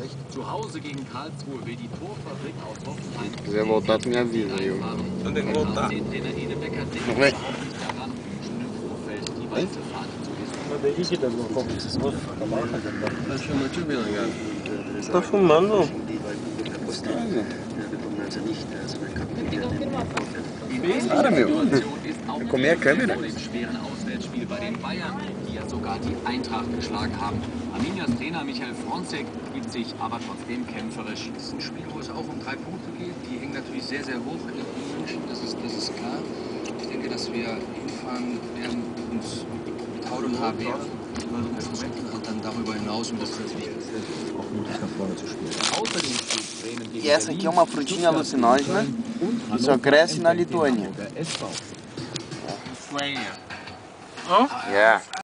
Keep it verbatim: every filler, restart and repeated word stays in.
Zu Hause gegen Karlsruhe will die Torfabrik aus Hoffenheim. Quiser voltar, tu me avisa, eu. Não tem que voltar. Não vem. Vem? Tá fumando? Para, meu. Eu comi a câmera. Bei den Bayern, die ja sogar die Eintracht geschlagen haben. Arminias Trainer Michael Fronzek gibt sich aber trotzdem kämpferisch. Das ist ein Spiel, wo es auch um drei Punkte geht. Die hängen natürlich sehr, sehr hoch in München, das ist, das ist klar. Ich denke, dass wir hinfahren werden, uns mit Haut und Haar wehren. Und dann darüber hinaus, und das ist natürlich auch mutig nach vorne zu spielen. Außerdem steht Bremen gegen E essa aqui é uma frutinha alucinógena que só cresce na Lituânia. Lithuania. Yeah.